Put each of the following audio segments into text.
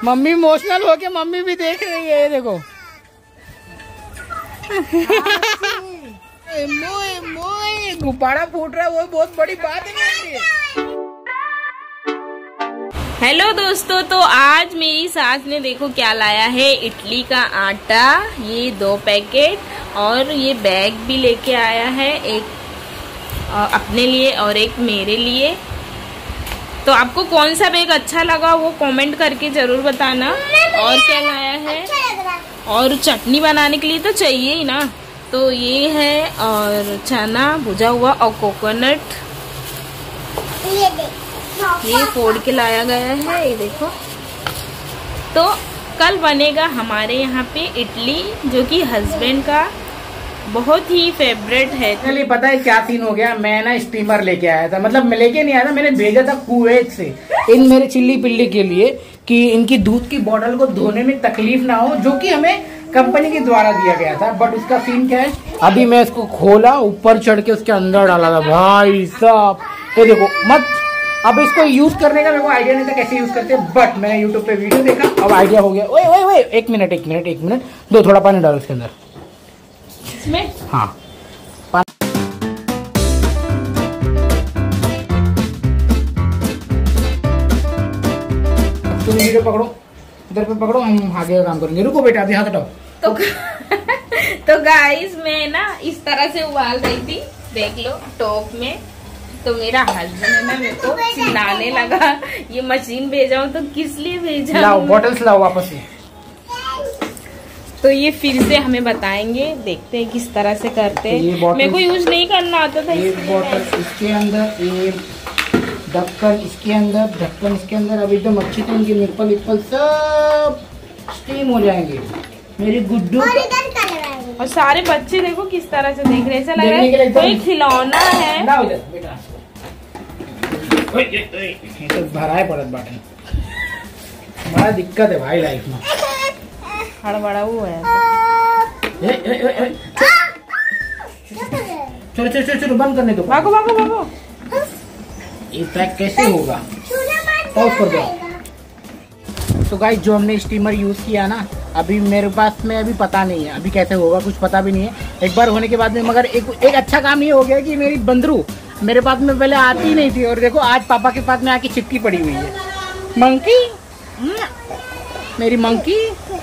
Mummy emotional होके mummy भी देख रही है, ये देखो। मोए मोए गुब्बारा फूट रहा है, वो बहुत बड़ी बात है मेरे लिए। हेलो दोस्तों, तो आज मेरी सास ने देखो क्या लाया है, इडली का आटा, ये 2 पैकेट और ये बैग भी लेके आया है, एक अपने लिए और एक मेरे लिए। तो आपको कौन सा बैग अच्छा लगा वो कमेंट करके जरूर बताना। और क्या लाया है, और चटनी बनाने के लिए तो चाहिए ही ना, तो ये है और चना भुजा हुआ और कोकोनट, ये फोड़ के लाया गया है, ये देखो। तो कल बनेगा हमारे यहाँ पे इडली, जो कि हस्बैंड का बहुत ही फेवरेट है। चलिए पता है क्या सीन हो गया, मैं ना स्टीमर लेके आया था, मतलब मैं लेके नहीं आया था, मैंने भेजा था कुवैत से इन मेरे चिल्ली पिल्ली के लिए कि इनकी दूध की बोतल को धोने में तकलीफ ना हो, जो कि हमें कंपनी के द्वारा दिया गया था। बट उसका सीन क्या है, अभी मैं इसको खोला, ऊपर चढ़ के उसके अंदर डाला था भाई साहब। ये देखो मत, अब इसको यूज करने का मेरे को आइडिया नहीं था कैसे यूज करते हैं, बट मैंने यूट्यूब पे वीडियो देखा, अब आइडिया हो गया। ओए ओए ओए, एक मिनट दो, थोड़ा पानी डालो इसके अंदर इसमें। हाँ, तुम वीडियो पकड़ो, इधर पे पकड़ो, हम आगे का काम करेंगे। रुको बेटा, अभी हाथ हटाओ। तो गाइस मैं ना इस तरह से उबाल रही थी, देख लो टॉप में। तो मेरा हस्बैंड है ना मेरे को चिल्लाने लगा, ये मशीन भेजा तो किस लिए भेजा, लाओ बॉटल्स लाओ वापस से। तो ये फिर से हमें बताएंगे, देखते हैं किस तरह से करते हैं। मेरे को यूज नहीं करना आता था। एक बोतल इसके अंदर, एक ढक्कन इसके अंदर, ढक्कन इसके अंदर। अब एकदम अच्छी तरह इनके निप्पल विप्पल सब स्टीम हो जाएंगे मेरी गुड्डू। और सारे बच्चे देखो किस तरह से देख रहे हैं, ऐसा लग रहा है कोई खिलौना है। बेटा ये तो भरा है पड़त बाटन, बड़ा दिक्कत है भाई लाइफ में, हड़बड़ा हुआ है। चलो बंद करने दो, भागो भागो भागो। ये पैक कैसे होगा, पॉज कर दो। तो गाइस जो हमने स्टीमर यूज किया ना, अभी मेरे पास में अभी पता नहीं है अभी कैसे होगा, कुछ पता भी नहीं है एक बार होने के बाद में। मगर एक अच्छा काम ये हो गया कि मेरी बंदरू मेरे पास में पहले आती नहीं थी, और देखो आज पापा के पास में आके चिपकी पड़ी हुई है। मंकी, मेरी मंकी,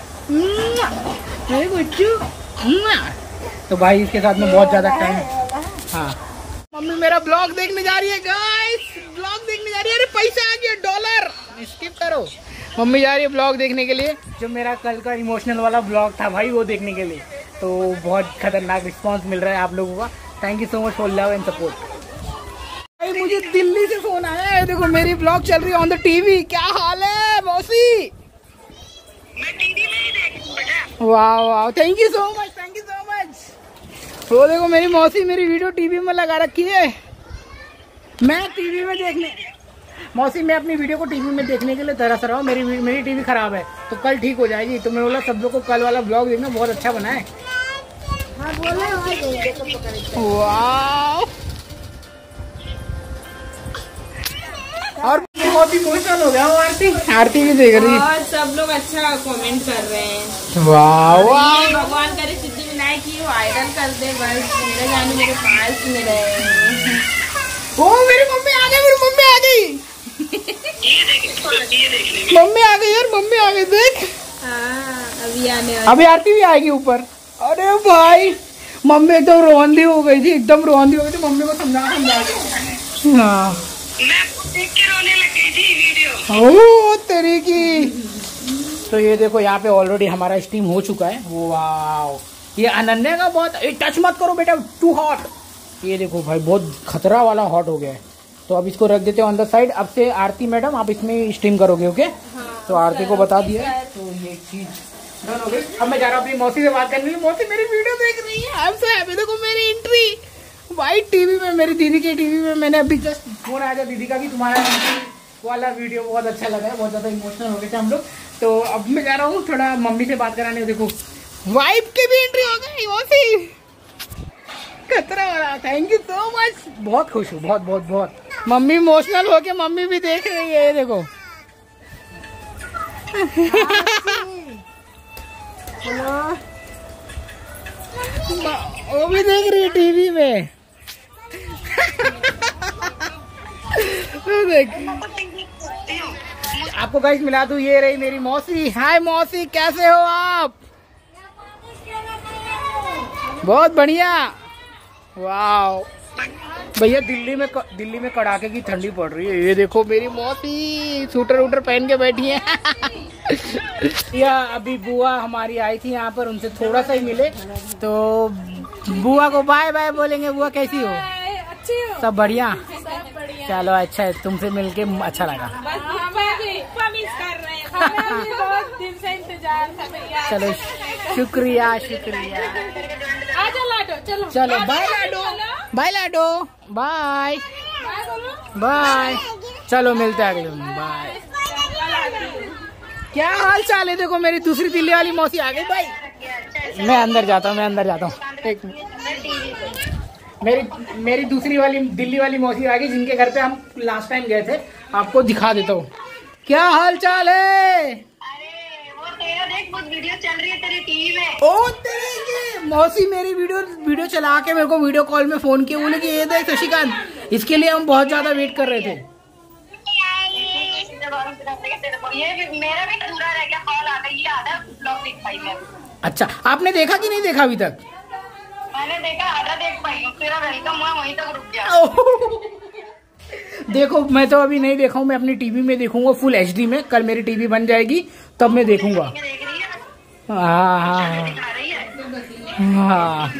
मेरी गुच्चू। तो भाई इसके साथ में बहुत ज्यादा टाइम। हाँ, मम्मी मेरा ब्लॉग देखने जा रही है गाइस, ब्लॉग देखने जा रही है। अरे पैसा आ गया, डॉलर, स्किप करो। मम्मी जा रही है ब्लॉग देखने के लिए, जो मेरा कल का इमोशनल वाला ब्लॉग था भाई, वो देखने के लिए। तो बहुत खतरनाक रिस्पांस मिल रहा है आप लोगों का, thank you so much for love and support. भाई मुझे दिल्ली से फोन आया है, देखो मेरी ब्लॉग चल रही है ऑन द टीवी। क्या हाल है मौसी? मैं टीवी में ही देखूं बेटा। वाह वाह, thank you so much, thank you so much. तो देखो मेरी मौसी मेरी वीडियो टीवी में लगा रखी है, मैं टीवी में देखने, मौसी मैं अपनी वीडियो को टीवी में देखने के लिए तरस रहा हूँ। मेरी टीवी खराब है, तो कल ठीक हो जाएगी। तो मैं बोला सब लोग को कल वाला ब्लॉग देखना, बहुत अच्छा बना है। वाह, और बहुत इमोशनल हो गया आरती भी देख रही है, और सब लोग अच्छा कमेंट कर रहे हैं। वाह वाह, भगवान करे सिद्धिविनायक की वायरल कर दे, बस मेरे जाने मेरे पास में रहे। ओ मेरी मम्मी आ गई, मेरी मम्मी आ गई, मम्मी आ गई यार, मम्मी आ गई देख। हाँ, अभी आरती भी आएगी ऊपर। अरे भाई मम्मी एकदम रोंदी हो गई थी, एकदम रोंदी हो गई थी, मम्मी को समझा के। हाँ मैं देख के रोने लग गई थी वीडियो। ओह तेरी की। तो ये देखो यहाँ पे ऑलरेडी हमारा स्टीम हो चुका है। वाह, ये अनन्या का बहुत, टच मत करो बेटा, टू हॉट। ये देखो भाई बहुत खतरा वाला हॉट हो गया है। तो अब इसको रख देते हैं ऑन द साइड। अब से आरती मैडम आप इसमें स्टीम करोगे, ओके? हाँ, तो आरती को बता दिया, तो ये चीज डन हो गई। अब मैं जा रहा हूँ अपनी मौसी से बात करने के लिए। मौसी मेरी वीडियो देख रही है, आई एम सो हैप्पी। देखो मेरी एंट्री वाइट टीवी में, मेरी दीदी की टीवी में। मैंने अभी जस्ट फोन आया था दीदी का कि तुम्हारा वाला वीडियो बहुत अच्छा लगा है, बहुत ज्यादा इमोशनल हो गए थे हम लोग। तो अब मैं जा रहा हूँ थोड़ा मम्मी से बात कराने। देखो वाइफ की भी एंट्री हो गई, मौसी खतरा हो रहा। थैंक यू सो मच, बहुत खुश हूँ, बहुत बहुत बहुत। मम्मी इमोशनल होके मम्मी भी देख रही है, ये देखो वो भी देख रही है टीवी में। आपको गाइस मिला दूं, ये रही मेरी मौसी। हाय मौसी, कैसे हो आप? बहुत बढ़िया। वाह भैया, दिल्ली में कड़ाके की ठंडी पड़ रही है। ये देखो मेरी मौसी सूटर वूटर पहन के बैठी है। या अभी बुआ हमारी आई थी यहाँ पर, उनसे थोड़ा सा ही मिले तो बुआ को बाय बाय बोलेंगे। बुआ कैसी हो? अच्छी हो? सब बढ़िया? सब बढ़िया। चलो अच्छा है, तुमसे मिलके अच्छा लगा। बहुत दिन से इंतजार था भैया। चलो शुक्रिया शुक्रिया। आजा लाडो, चलो चलो बाय लाडो, बाय लाडो, बाय बाय। चलो मिलते हैं अगले में, बाय। क्या हाल चाल है? देखो मेरी दूसरी दिल्ली वाली मौसी आ गई। भाई मैं अंदर जाता हूँ, एक मेरी दूसरी वाली दिल्ली वाली मौसी आ गई, जिनके घर पे हम लास्ट टाइम गए थे। आपको दिखा देता हूँ क्या हाल चाल है। अरे वो तेरा देख, बहुत वीडियो चल रही है तेरी टीवी में। ओ तेरी मौसी मेरी वीडियो चला के मेरे को वीडियो कॉल में फोन किया, बोले कि ये देख शशिकांत, इसके लिए हम बहुत ज्यादा वेट कर रहे थे। ये भी मेरा भी पूरा रह गया, कॉल आ गई, आधा ब्लॉग देख पाई मैं। अच्छा, आपने देखा कि नहीं देखा अभी तक? मैंने देखा, आधा देख पाई हूँ, तेरा वेलकम हुआ वहीं तक रुक गया। देखो मैं तो अभी नहीं देखा हूँ, मैं अपनी टीवी में देखूंगा फुल HD में। कल मेरी टीवी बन जाएगी तब मैं देखूंगा। हाँ हाँ।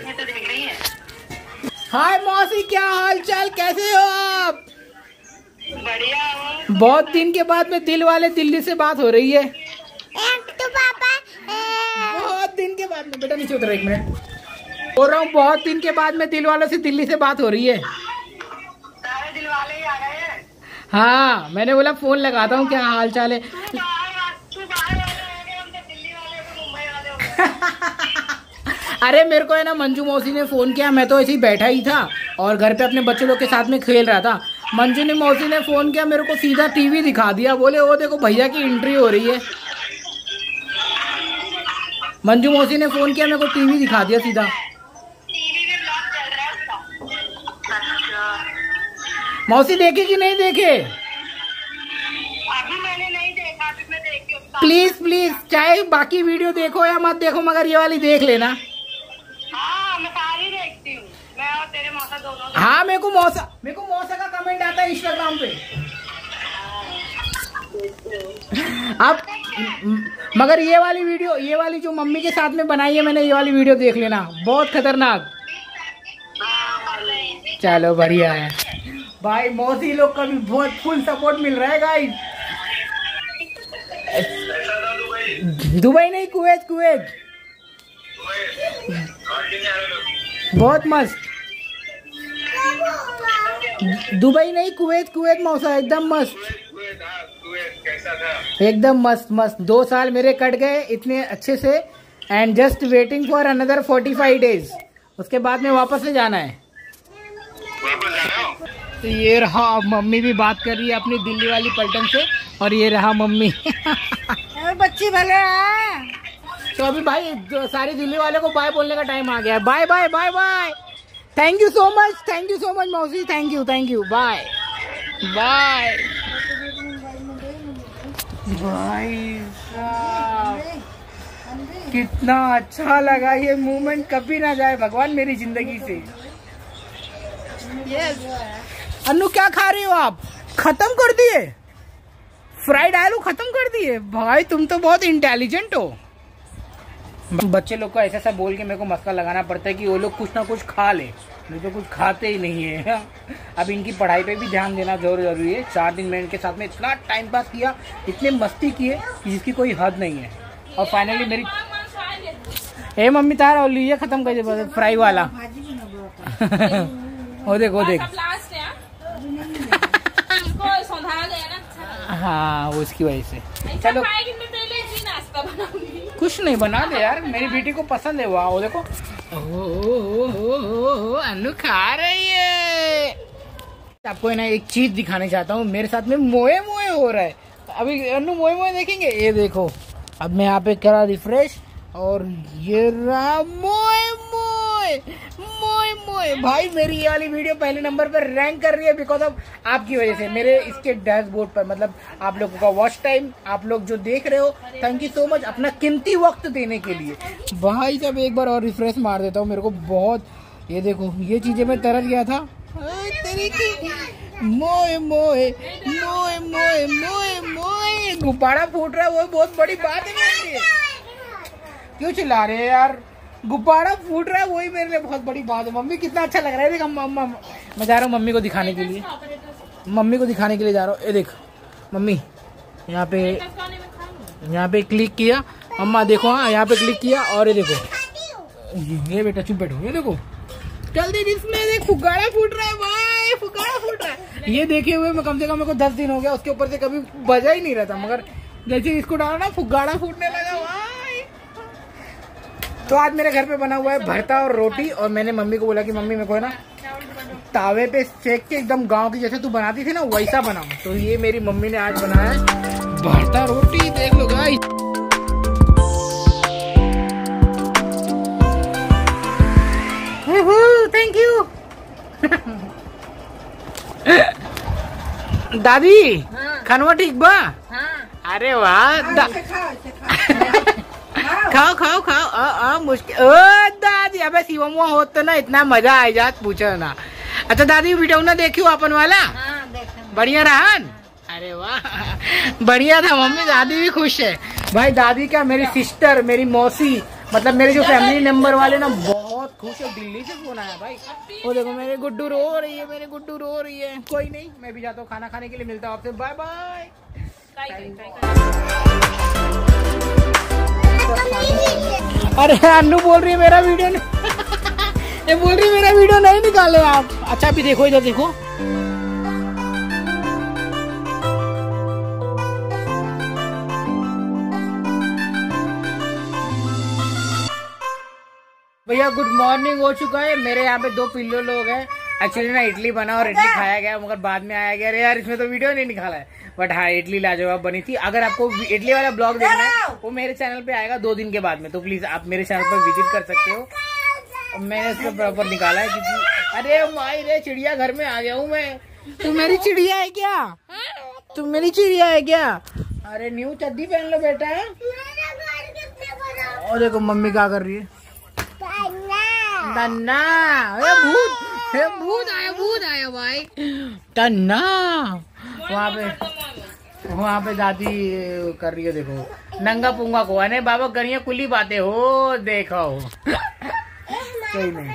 हाय मौसी, क्या हाल चाल, कैसे हो आप? बढ़िया हूँ। बहुत दिन के बाद में दिल वाले दिल्ली से बात हो रही है। तो पापा बहुत दिन के बाद में, बेटा नीचे उतर एक मिनट, बोल रहा हूँ बहुत दिन के बाद में दिल वालों से दिल्ली से बात हो रही है। सारे दिल वाले ही आ गए हैं। हाँ मैंने बोला फोन लगाता हूँ, क्या हाल चाल है। अरे मेरे को है ना मंजू मौसी ने फोन किया, मैं तो ऐसे ही बैठा ही था और घर पे अपने बच्चों लोग के साथ में खेल रहा था। मंजू ने मौसी ने फोन किया, मेरे को सीधा टीवी दिखा दिया, बोले वो देखो भैया की एंट्री हो रही है। मंजू मौसी ने फोन किया, मेरे को टीवी दिखा दिया सीधा। टीवी में ब्लॉग चल रहा है उसका। मौसी देखे कि नहीं देखे? अभी मैंने नहीं देखा, अभी मैं देखी उसका। प्लीज चाहे बाकी वीडियो देखो या मत देखो, मगर ये वाली देख लेना। हाँ मैं सारी देखती हूँ, मैं और तेरे मौसा दोनों। हाँ मेरे को मौसा का कमेंट आता है इंस्टाग्राम पे। आप मगर ये वाली जो मम्मी के साथ में बनाई है मैंने, ये वाली वीडियो देख लेना, बहुत खतरनाक। चलो बढ़िया है भाई, मौसी लोग का भी बहुत फुल सपोर्ट मिल रहा है गाइस। दुबई नहीं, कुवैत। बहुत मस्त। दुबई नहीं, कुवैत मौसा, एकदम मस्त, एकदम मस्त। 2 साल मेरे कट गए इतने अच्छे से, and just waiting for another 45 days. उसके बाद में वापस से जाना है। तो ये रहा, मम्मी भी बात कर रही है अपनी दिल्ली वाली पलटन से, और ये रहा मम्मी। बच्ची भले है। तो अभी भाई सारी दिल्ली वाले को बाय बोलने का टाइम आ गया है। Bye bye bye bye. Thank you so much मौसी, थैंक यू, बाय बाय। भाई साहब कितना अच्छा लगा, ये मोमेंट कभी ना जाए भगवान मेरी जिंदगी से। यस अन्नू, क्या खा रही हो आप? खत्म कर दिए फ्राइड आलू, खत्म कर दिए। भाई तुम तो बहुत इंटेलिजेंट हो। बच्चे लोग को ऐसा बोल के मेरे को मस्का लगाना पड़ता है कि वो लोग कुछ ना कुछ खा ले, नहीं तो कुछ खाते ही नहीं है। अब इनकी पढ़ाई पे भी ध्यान देना जरूरी है। 4 दिन मैं इनके साथ में इतना टाइम पास किया, इतने मस्ती किए जिसकी कोई हद नहीं है। और फाइनली मेरी ए मम्मी तारा लीजिए, खत्म कर दे फ्राई वाला। वो देख हाँ उसकी वजह से। चलो कुछ नहीं, बना दे यार, मेरी बेटी को पसंद है। वो देखो अन्नू खा रही है। आपको है ना एक चीज दिखाने चाहता हूँ, मेरे साथ में मोए हो रहा है। अभी अन्नू मोए मोए देखेंगे। ये देखो अब मैं यहाँ पे करा रिफ्रेश और ये रहा मोए मोए मोए मोए। भाई मेरी ये वाली वीडियो पहले नंबर पर रैंक कर रही है बिकॉज ऑफ आपकी वजह से। मेरे इसके डैशबोर्ड पर मतलब आप लोगों का वॉच टाइम, आप लोग जो देख रहे हो, थैंक यू सो मच अपना कीमती वक्त देने के लिए। भाई जब एक बार और रिफ्रेश मार देता हूँ, मेरे को बहुत, ये देखो ये चीजें मैं तरस गया था। मोए मोए मोए मोए मोए मोए गुब्बारा फूट रहा है, वो बहुत बड़ी बात है मेरे लिए। क्यों चिल्ला रहे हैं यार, गुब्बारा फूट रहा है वही मेरे लिए बहुत बड़ी बात है। मम्मी कितना अच्छा लग रहा है, देख मम्मा मैं जा रहा हूँ मम्मी को दिखाने के लिए, मम्मी को दिखाने के लिए जा रहा हूँ। ये देख मम्मी यहाँ पे क्लिक किया, मम्मा देखो हाँ यहाँ पे क्लिक किया और ये देखो, ये बेटा चुप बैठो, ये देखो जल्दी जिसमें देख फुग्गाड़ा फूट रहा है भाई, फुग्गाड़ा फूट रहा है। ये देखे हुए मैं कम से कम मेरे को 10 दिन हो गया, उसके ऊपर से कभी बजा ही नहीं रहा था, मगर जैसे इसको डाला ना फुग्गाड़ा फूटने लगा भाई। तो आज मेरे घर पे बना हुआ है भरता और रोटी, और मैंने मम्मी को बोला कि मम्मी मेरे को है ना तावे पे सेक के एकदम गांव की जैसे तू बनाती थी ना वैसा बनाऊं। तो ये मेरी मम्मी ने आज बनाया है भरता रोटी, देख लो गाइस। थैंक यू दादी। हाँ। खानवा ठीक बा? हाँ। अरे वाह खाओ खाओ खाओ। मुश्किल ओ दादी, अबे शिवमुआ हो तो ना इतना मजा आ जात पूछो ना। अच्छा दादी वीडियो ना देखियो अपन वाला? हाँ, बढ़िया रहा। अरे वाह बढ़िया था मम्मी, दादी भी खुश है भाई। दादी क्या, मेरी सिस्टर, मेरी मौसी, मतलब मेरे जो फैमिली मेंबर वाले ना बहुत खुश है। दिल्ली से फोन आया भाई, वो देखो मेरे गुड्डू रो रही है, मेरे गुड्डू रो रही है। कोई नहीं, मैं भी जाता हूँ खाना खाने के लिए, मिलता हूँ आपसे, बाय बाय। अरे अन्नू बोल रही है मेरा वीडियो ये बोल रही है मेरा वीडियो नहीं निकाले आप। अच्छा अभी देखो इधर देखो, भैया गुड मॉर्निंग हो चुका है। मेरे यहाँ पे 2 पिल्लो लोग हैं। एक्चुअली ना इडली बना और इडली खाया गया, मगर बाद में आया गया अरे यार इसमें तो वीडियो नहीं निकाला है। बट हाँ इडली लाजवाब बनी थी। अगर आपको इडली वाला ब्लॉग देखना है वो मेरे चैनल पे आएगा 2 दिन के बाद में, तो प्लीज आप मेरे चैनल पर विजिट कर सकते हो। मैंने इसको प्रॉपर निकाला है क्योंकि अरे माई रे चिड़िया घर में आ गया हूँ मैं। तू मेरी चिड़िया है क्या? तू मेरी चिड़िया है क्या? अरे न्यू चड्डी पहन लो बेटा। और देखो मम्मी क्या कर रही है, टन्ना भूत आया भाई टन्ना। वहाँ पे दादी कर रही है, देखो नंगा पुंगा को अने बाबा करिए कुली बातें हो देखो सही नहीं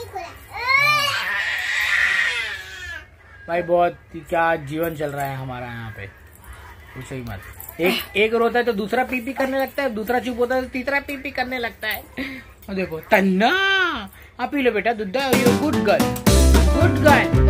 भाई। बहुत क्या जीवन चल रहा है हमारा यहाँ पे, कुछ ही मत। एक रोता है तो दूसरा पी करने लगता है, दूसरा चुप होता है तो तीसरा पी करने लगता है। देखो तन्ना आप पी लो बेटा दूध, गुड गर्ल गुड गर्ल।